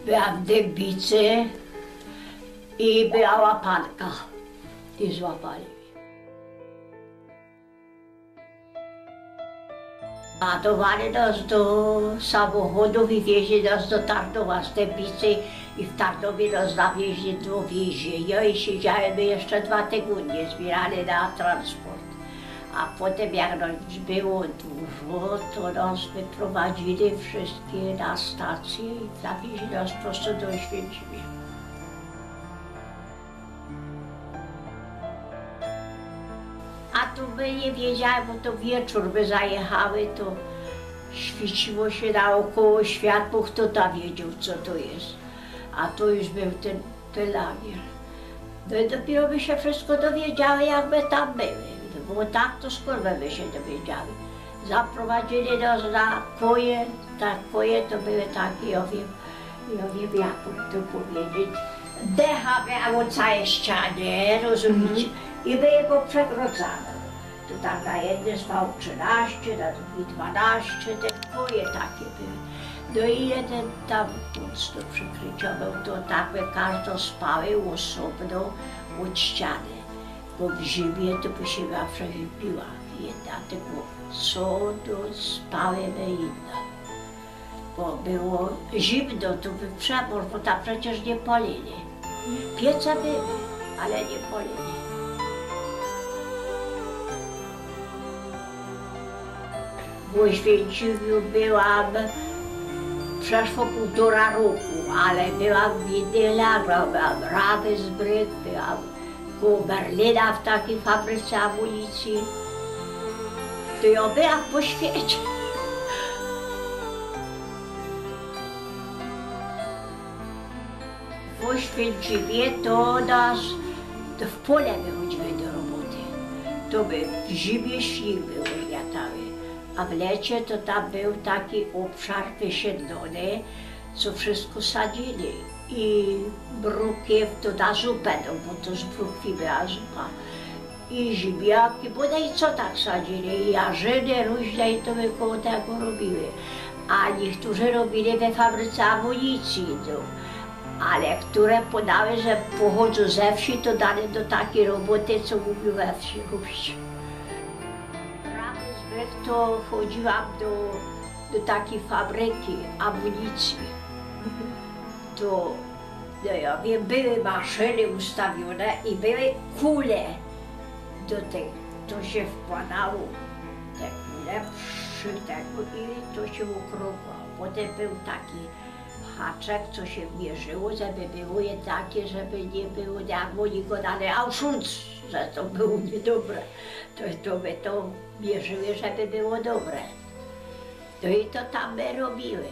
była w Dębicy i była łapanka. I złapali. Ładowali nas do samochodów i wieźli nas do Tarnowa z Dębicy i w Tarnowie nas zawieźli do więzienia i siedziałem jeszcze 2 tygodnie, zbierali na transport. A potem jak nas było dużo, to nas wyprowadzili wszystkie na stację i zawieźli nas prosto do Oświęcimia. A tu by nie wiedziałem, bo to wieczór by zajechały, to świeciło się naokoło światło, kto tam wiedział, co to jest. A to już był ten lagier. No i dopiero by się wszystko dowiedziały, jak my tam były. Bo tak to skoro by się dowiedziały. Zaprowadzili nas na koje, tak koje to były takie, ja wiem jak to powiedzieć. Decha miało całe ścianie, rozumiecie? I by je poprzegrodzano. To tak na jednym spał 13, na drugi 12, te koje takie były. No i jeden tam mocno przykrycia był, to tak by każdy spały osobno od ściany. Bo w zimie to by się przeziębiła jedna, tylko co to spały by inna. Bo było zimno, to by przemór, bo tam przecież nie palili. Piece były, ale nie palili. W Oświęcimiu byłam, przeszło 1,5 roku, ale byłam w innych lagrach, byłam w Ravensbrück, byłam koło Berlina w takiej fabryce amunicji. To ja byłam po świecie. W Oświęcimie to nas w pole wychodziły do roboty. To by w zimie śnieg był ugniatały. A w lecie to tam był taki obszar wysiedlony, co wszystko sadzili. I brukiew to na zupę, no bo to z brukwi była zupa. I ziemniaki, bo no i co tak sadzili, i jarzyny różne i to by koło tego robiły. A niektórzy robili we fabryce amunicji, no. Ale które podały, że pochodzą ze wsi, to dali do takiej roboty, co mówił we wsi robić. To chodziłam do takiej fabryki amunicji. To, no ja wiem, były maszyny ustawione i były kule do tego. To się wkładało, te kule przy tego i to się okrągłało. Potem był taki haczek, co się mierzyło, żeby było je takie, żeby nie było jak oni go dali Auschwitz, że to było niedobre. To by to mierzyły, żeby było dobre. No i to tam by robiły.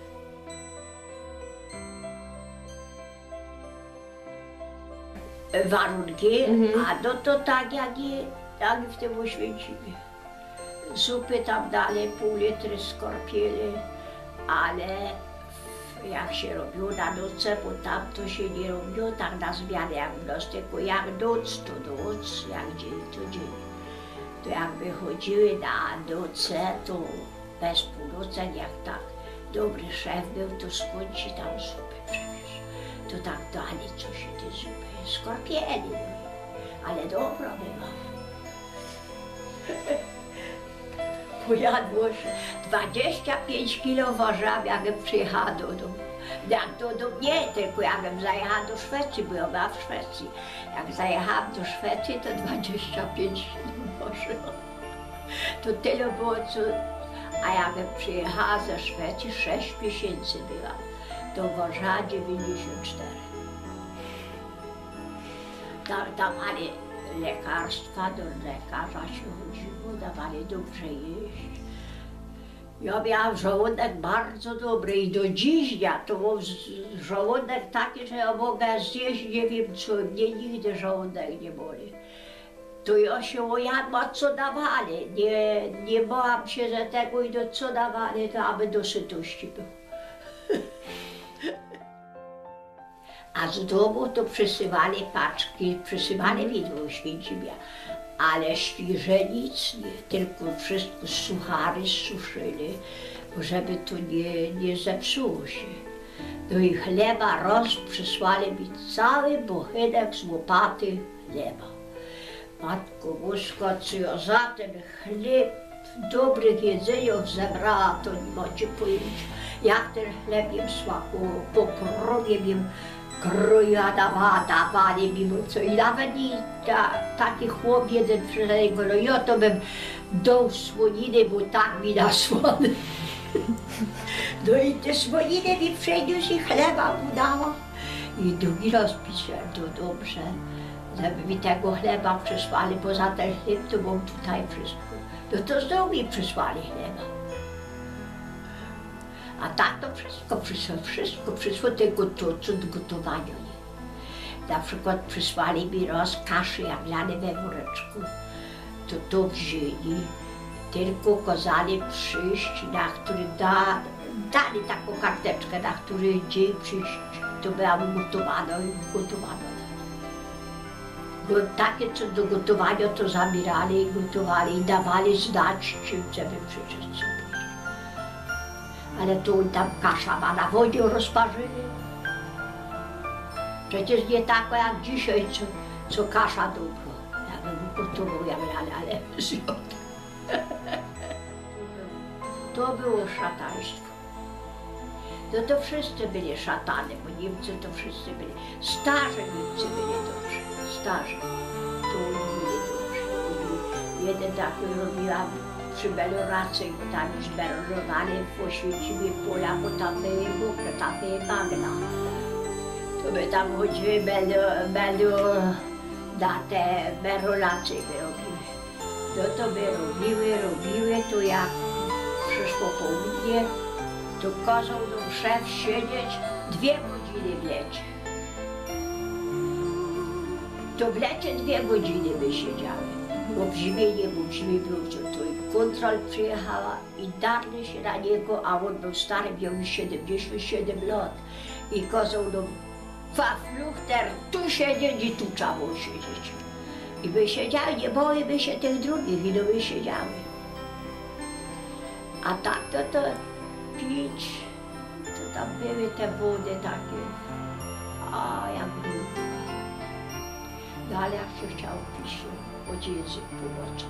Warunki, a no to tak jak i w tym Oświęcimie. Zupy tam dali, pół litry skorpieli, ale jak się robiło na noce, bo tam to się nie robiło tak na zmianę jak w noc, tylko jak noc to noc, jak dzień to dzień. To jak wychodziły na noce, to bez północeń, jak tak dobry szef był, to skąd ci tam zupę przywieźć. To tak dali coś te zupy, skorpieli, ale dobra była. Pojadło się 25 kilo ważyłam, jakbym przyjechała do domu. Nie, tylko jakbym zajechała do Szwecji, bo ja byłam w Szwecji. Jak zajechałam do Szwecji, to 25 kilo ważyłam. To tyle było, co... A jakbym przyjechała ze Szwecji, 6 miesięcy byłam, to ważyła 94. Dawali lekarstwa, do lekarza się chodziło, dawali dobrze jeść. Ja miałam żołądek bardzo dobry i do dziś ja to mam żołądek taki, że ja mogę zjeść nie wiem co, mnie nigdy żołądek nie boli. To ja się ojadła co dawali, nie bałam się, że tego i do co dawali, to aby do sytości było. A z domu to przysyłali paczki, przysyłali mi do Oświęcimia, ale świeże nic nie, tylko wszystko suchary suszyli, żeby to nie zepsuło się. No i chleba przysłali mi cały bochenek z łopaty chleba. Matko Boska, co ja za ten chleb dobrych jedzeniów zebrała, to nie macie pojęcia. Jak ten chleb jem smakował, po krowie jem kroja dawali mi co i nawet i taki chłop jeden przyszedł, no ja to bym dał słoniny, bo tak mi na słony. No i te słoniny mi przyniósł i chleba mu dała. I drugi raz pisałem, to dobrze, żeby mi tego chleba przysłali, bo za ten chleb to mam tutaj wszystko. No to znowu mi przysłali chleba. A tak to wszystko przyszło, tylko to, co do gotowania nie. Na przykład przysłali mi raz kaszę jaglane we woreczku. To wzięli, tylko kazali przyjść, na który dali taką karteczkę, na który dzień przyjść. To była ugotowana i ugotowana. Takie, co do gotowania, to zabierali i gotowali i dawali znać, czym chcemy przyjść sobie. Ale to tam kasza ma na wodzie rozparzyli. Przecież nie taka jak dzisiaj, co kasza dobra. Ja bym gotował, ale zjadł. To było szataństwo. No to wszyscy byli szatany, bo Niemcy to wszyscy byli. Starzy Niemcy byli dobrzy, starzy. To oni byli dobrzy. Jeden taki robiłam przy meloracji, bo tam już melorowali, poświęcili pola, bo tam były mokre, tam były bagna. To my tam chodziły na te meloracje robiły. No to my robiły, to jak przyszło południe, to kazał nam szef siedzieć 2 godziny w lecie. To w lecie 2 godziny my siedziały. Bo w zimie nie był, w zimie był co to i kontrol przyjechała i darli się na niego, a on był stary, miał już 77 lat. I kazał nam fafluchter tu siedzieć i tu trzeba było siedzieć. I my siedziały, nie boimy się tych drugich, i no my siedziały. A tak to pić, to tam były te wody takie, a jak brudno. No ale jak się chciało pić, choć język pomocy.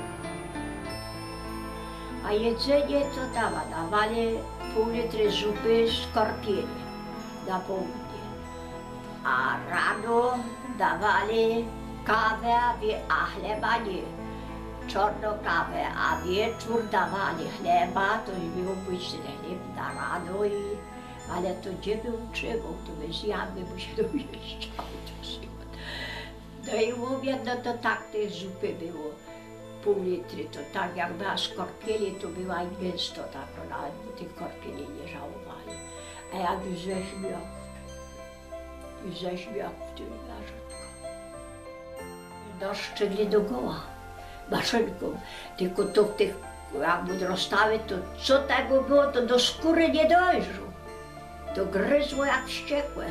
A jedzenie to dawali pół litry zupy z skorpieli na południe. A rano dawali kawę, a chleba nie. Czarną kawę, a wieczór dawali chleba, to już miał być ten chleb na rano, ale to gdzie był trzymał, to my zjadły, bo się dojeżdżało. No i mówię, no to tak tej zupy było, pół litry, to tak jak była skorpieli, to była i gęsto tak, nawet bo tych skorpieli nie żałowali. A jak już ześmiał w tym narzutku. No szczególnie do goła. Maszynką, tylko to w tych, jak rozstawy, to co tego było, to do skóry nie dojrzał. To gryzło jak wściekłe.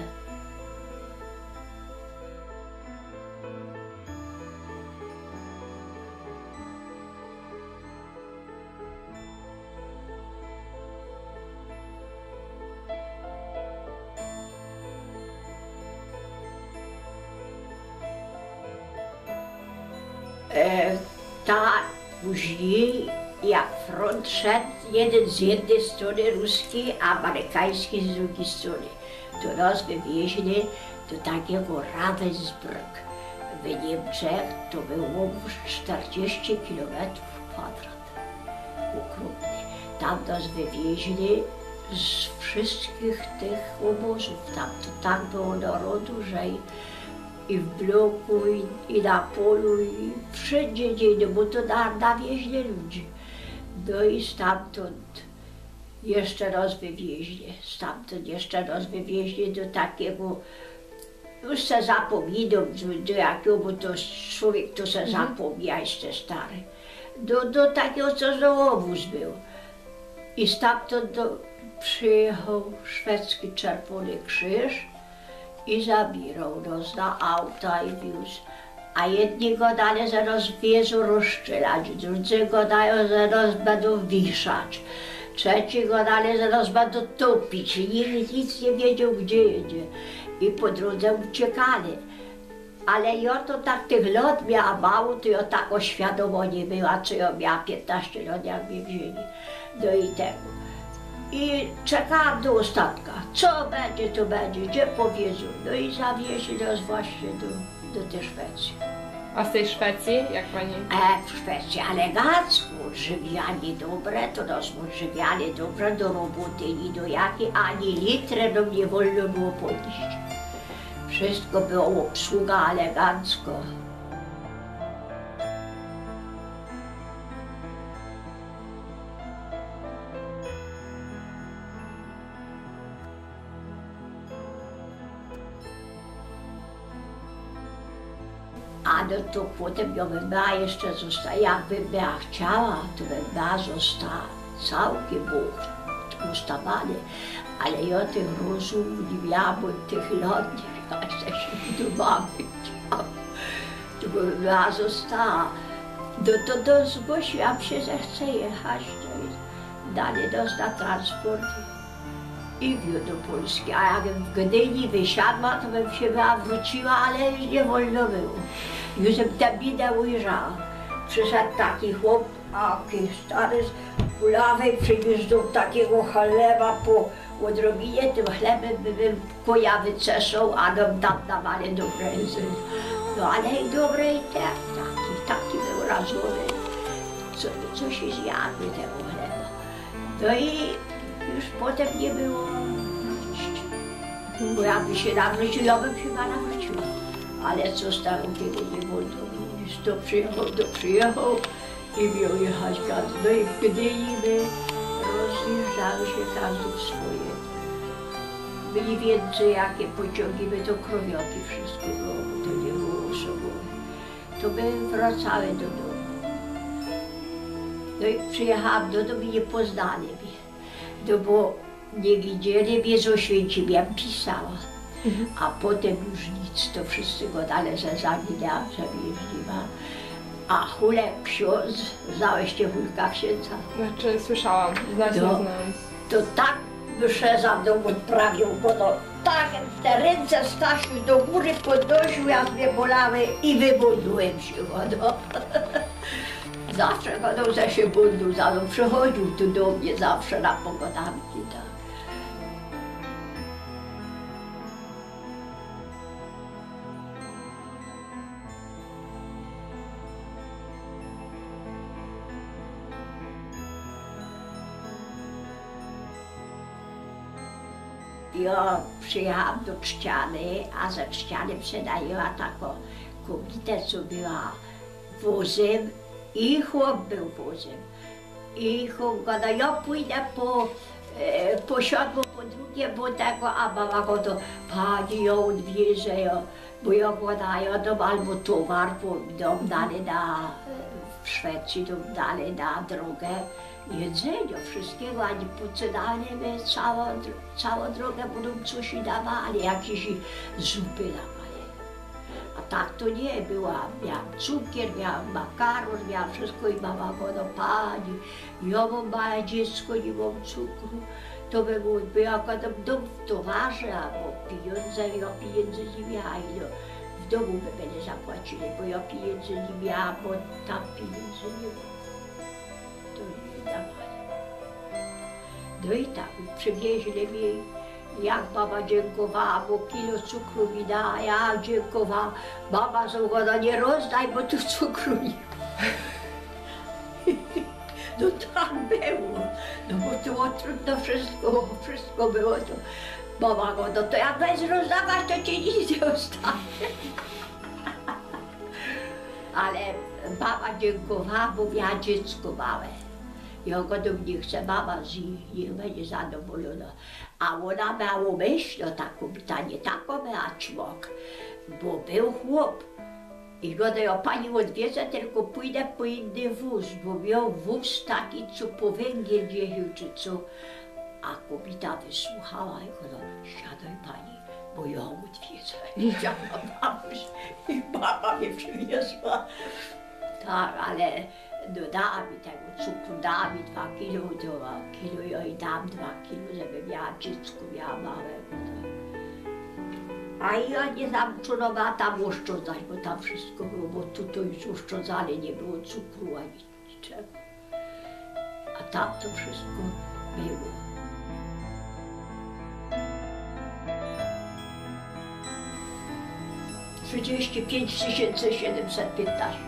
Tak, później jak front szedł, jeden z jednej strony ruski, a amerykański z drugiej strony. To nas wywieźli do takiego Ravensbrück w Niemczech, to było 40 km². Okrutny. Tam nas wywieźli z wszystkich tych obozów. Tam to tak było narodu, że i w bloku, i na polu, i wszędzie gdzie, bo to nawieźli ludzi. No i stamtąd jeszcze raz wywieźli, do takiego, już se zapominam, do jakiego, bo to człowiek to se zapomina, jeszcze stary. Do takiego, co za obóz był. I stamtąd przyjechał szwedzki Czerwony Krzyż i zabierał nas na auta i wiózł. A jedni gadali, że nas wiedzą rozstrzelać, drudzy gadają, że nas będą wiszać. Trzeci go ale zaraz ma dotopić. Nikt nic nie wiedział, gdzie jedzie. I po drodze uciekali. Ale ja to tak tych lat miała mało, to ja tak oświadoma nie była, co ja miała 15 lat, jak mnie wzięli do tego. I czekałam do ostatka. Co będzie, to będzie, gdzie powiedzą. No i zawieźli nas właśnie do tej Szwecji. A z tej Szwecji, jak pani? W Szwecji elegancko, odżywianie dobre, to nas odżywiali dobrze do roboty, ni do jakiej, ani litrę nam nie wolno było podnieść. Wszystko było obsługa elegancko. A no to potem ja bym była jeszcze została, jakbym była chciała, to bym była została całkiem, bo ustawali. Ale ja tych rozumu nie miałam, bo tych lat nie miałam, że się do mamy chciałam. To bym była została. To zgłosiłam się, że chcę jechać, to i dali nas na transport i wziął do Polski. A jakbym w Gdyni wysiadła, to bym się była wróciła, ale już nie wolno było. Już bym tę bidę ujrzała. Przyszedł taki chłop, taki stary z kulawej, przyniósł do takiego chleba po odrobinie, tym chlebem bym koja wyceszał, a nam tam dawali dobre jedzenie. No ale i dobre i taki był rażony, co się zjadły tego chleba. No i już potem nie było wrócić. Bo jakby się nawrócił, ja bym chyba nawróciła. Ale co stało, kiedy nie wolno było, już to przyjechał i miał jechać każdy. No i w Gdyni my rozjeżdżały się każdy w swoje. Byli więcej jakie pociągi, my to krowioki wszystko było, bo to nie było osobowe. To my wracały do domu. No i przyjechałam do domu i nie poznali mnie. No bo nie widzieli mnie, z Oświęcimiem pisała. A potem już nic, to wszyscy go dalej zaginęłam, że mnie już nie ma. A Hulek ksiądz, znałeście Hulka księdza? Znaczy słyszałam, znać nie znam. To tak mszę za mną odprawił, bo to tak te ręce Stasiu do góry podnosił, jak mnie bolały i wybudłem się go. Zawsze go że się budł za mną, przychodził tu do mnie zawsze na pogodanki. Tak. Ja przyjechałam do Trzciany, a ze Trzciany przynajęła taką kobietę, co była wozem i chłop był wozem. I chłop gada, ja pójdę po siodło, po drugie, bo tego, a mama go to, pani ją odwiezie, bo ja gadają dom albo towar, bo dom dali w Szwecji, dom dali na drogę. Jedzenia, wszystkiego, ani pocenali całą drogę, będą coś dawali, jakieś zupy dawali. A tak to nie było. Miałam cukier, miałam makaron, miałam wszystko i mama go, no pani, ja mam małe dziecko, nie mam cukru. To by było, bo ja gadam, dom w towarze, albo pieniądze, ja pieniędzy nie miałam. No, w domu by mnie zapłacili, bo ja pieniędzy nie miałam, bo tam pieniędzy nie było. No i tak, przywieźli mi, jak baba dziękowała, bo kilo cukru mi dała, ja dziękowałam. Baba zauważyła, nie rozdaj, bo tu cukru nie ma. No tak było, no bo to było trudno wszystko było to. Baba go, no to jak będziesz rozdawać, to ci nic nie ostanie. Ale baba dziękowała, bo miała dziecko małe. Ja go do mnie chce, mama niech będzie zadowolona. A ona miała myśl, no ta kobieta nie taką miała czmok, bo był chłop. I go ja pani odwiedzę, tylko pójdę po inny wóz, bo miał wóz taki, co po węgiel jeździł, czy co. A kobieta wysłuchała i go, siadaj pani, bo ja odwiedzę. I działa babuś, i baba mnie przywiozła. Tak, ale No da mi tego cukru, da mi 2 kilo, 2 kilo, ja jej dam 2 kilo, żeby miała dziecko, miała małego. A ja nie zamczulowała tam oszczędzać, bo tam wszystko było, bo tutaj już oszczędzane nie było cukru ani niczego. A tam to wszystko było. $35 715.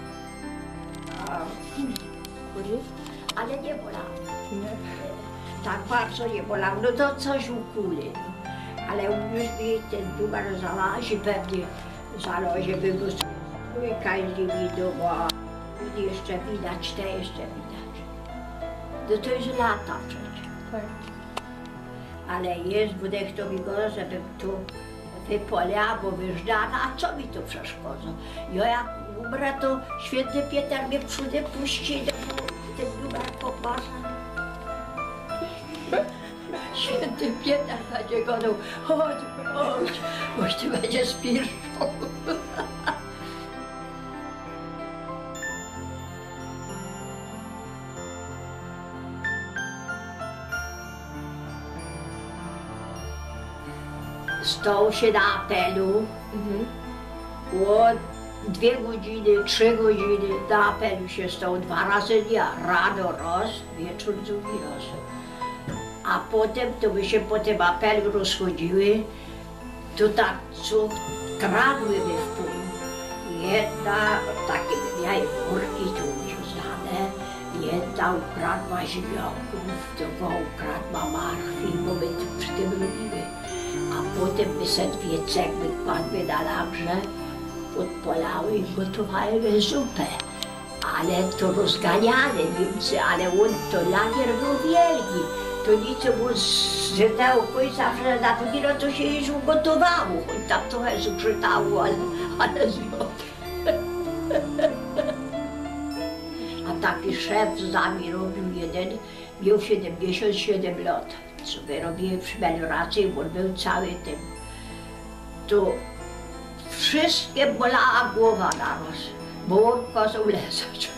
Ale nie bolało. Nie. Tak bardzo nie bolało, no to coś ukuli. No. Ale już mi ten numer zalazi, pewnie zalozie by go trójka z nimi doma. Jeszcze widać, te jeszcze widać. No to jest lata przecież. Tak. Ale jest, bo niech to mi go, żebym tu wypolała, bo wyżdżana, a co mi to przeszkodza? Ja jak umrę, to święty Piotr mnie przódy puści, bo ten numer pomarzę. Święty Piotr będzie gadał, chodź, boś ty będziesz pierwszą. Stał się na apelu, było 2 godziny, 3 godziny, na apelu się stał 2 razy dnia, rano raz, wieczór drugi raz. A potem, to my się po tym apelu rozchodziły, to tak co kradły mnie w pół. Jedna, takie miały worki tu wiązane, jedna ukradła ziemniaków, druga ukradła marchwi, bo my tu przy tym lubimy. A potem my se 2 cegły kładły na lagrze, podpalały i gotowały zupę. Ale to rozganiane Niemcy, ale on to lagier był wielki. To nic było z jednego końca, że na drugi raz to się już ugotowało, choć tam trochę zugrzytało, ale zjadł. A taki szef z nami robił jeden, miał 77 lat. Co my robili przy melioracji, bo on był cały tym. To wszystkie bolała głowa naraz, bo on kazał lezać.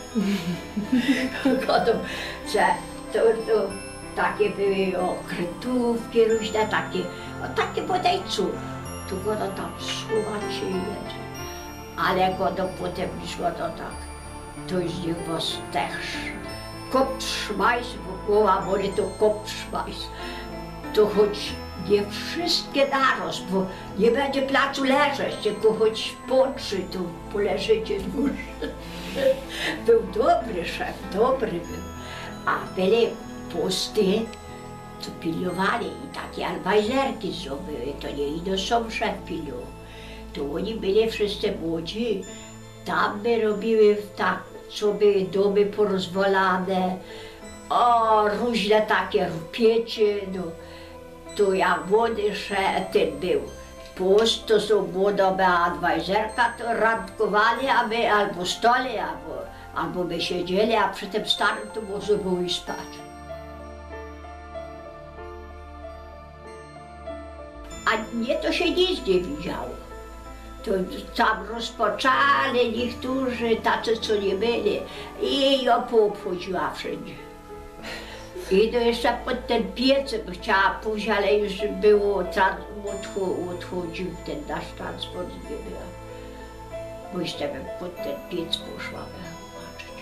to takie były okrytówki różne, takie podejców. To go to tam słuchać się jedzie. Ale go to potem wyszło to tak, to już niech was też. Kopfschmeiß, bo głowa boli, to Kopfschmeiß. To choć nie wszystkie naraz, bo nie będzie placu leżeć, tylko choć po 3 tu poleżycie dłużej. Był dobry szef, dobry był. A byli posty, co pilnowali i takie albajzerki zrobiły, to nie ino sam szef pilnował. To oni byli wszyscy młodzi, tam by robiły tak, co były domy porozwalane, o różne takie rupiecie, no. To ja młody szef, ten był. Post to są młoda adwajzerka, to randkowali, a my albo stali, albo my siedzieli, a przy tym starym to można było i spać. A nie to się nic nie widziało. To tam rozpoczęli niektórzy, tacy co nie byli, i ja poobchodziła wszędzie. I to jeszcze pod ten piec, bo chciała pójść, ale już było, odchodził ten nasz transport, nie było. Bo jeszcze bym pod ten piec poszła, by zobaczyć.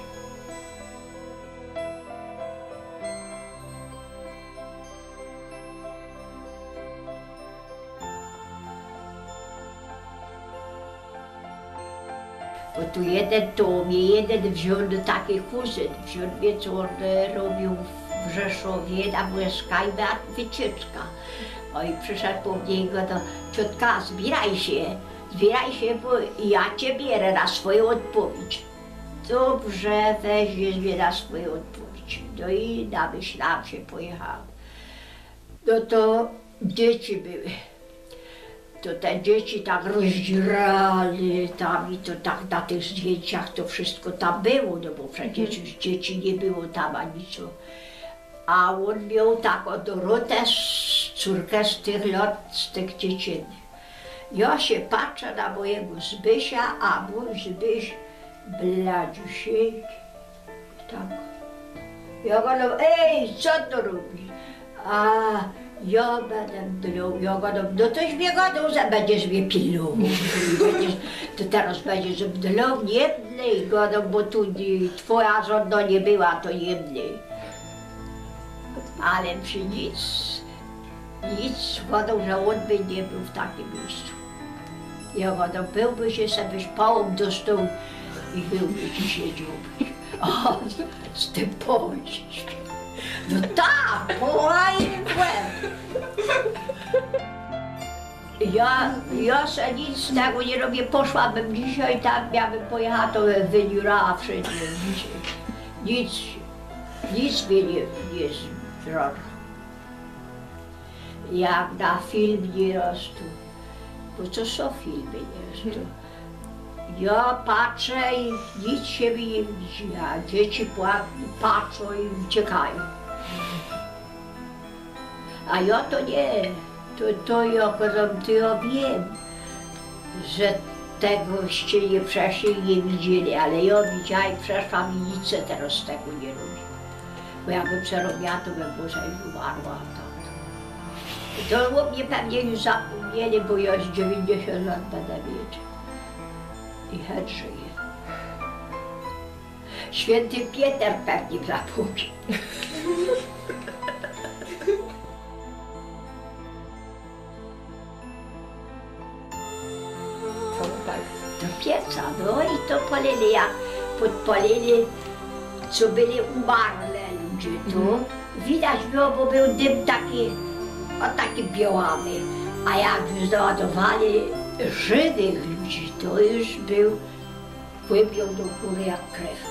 Bo tu jeden to mnie jeden wziął taki kuzyn, wziął mnie, co on robił w Rzeszowie, na WSK i była wycieczka. O i przyszedł po mnie i go to, ciotka, zbieraj się, bo ja cię bierę na swoją odpowiedź. Dobrze, weźmiesz mnie na swoją odpowiedź. No i namyślałam się, pojechałam. No to dzieci były. To te dzieci tak rozdzierali tam i to tak na tych zdjęciach to wszystko tam było, no bo przecież już dzieci nie było tam ani co. A on miał taką Dorotę, córkę z tych lat, z tych dziecięcych. Ja się patrzę na mojego Zbysia, a mój Zbyś bladziusieńki. Tak. Ja gadam, ej, co to robisz? A ja będę dlał, ja gadam, no toś mnie gadał, że będziesz mnie pilnował. To teraz będziesz dlał, nie mdlej, gadam, bo tu twoja żona nie była, to nie mdlej. Ale przy nic gadał, że on by nie był w takim miejscu. Ja gadam, byłby się sobie pałą dostał i byłby ci siedział. A z tym połą się śpiewał. No tak, połajny łeb. Ja se nic z tego nie robię, poszłabym dzisiaj tam, miałabym pojechała, to bym wyniurała wszędzie dzisiaj. Nic mnie nie zrobił. Jak na film nieraz tu, bo co są filmy nieraz tu. Ja patrzę i nic się mi nie widzi, a dzieci patrzą i uciekają. A ja to nie, to ja powiem, to ja wiem, że tegoście nie przeszli i nie widzieli, ale ja widziałam i przeszłam i nic se teraz z tego nie robi. Bo jakbym se robiła, to bym może już umarła. To mnie pewnie już zapomnieli, bo ja już 90 lat będę mieć. I chęt żyje. Święty Pieter pewnie zapomni. Co tak? Do pieca, no i to palili, jak podpalili, co byli umarle ludzie, to widać było, bo był dym taki białawy. A jak już załadowali żywych ludzi, to już był głębią do góry jak krew.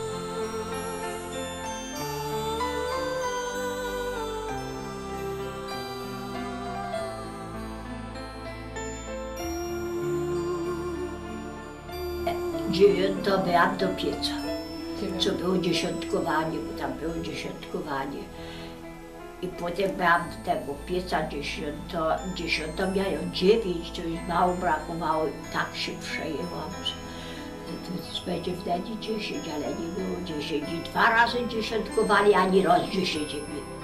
Dziewiąta byłam do pieca, co było dziesiątkowanie, bo tam było dziesiątkowanie. I potem byłam do tego pieca dziesiąta miałem 9, to już mało brakowało i tak się przejęłam, że to będzie wtedy 10, ale nie było 10. I 2 razy dziesiątkowali, ani raz 10 nie było.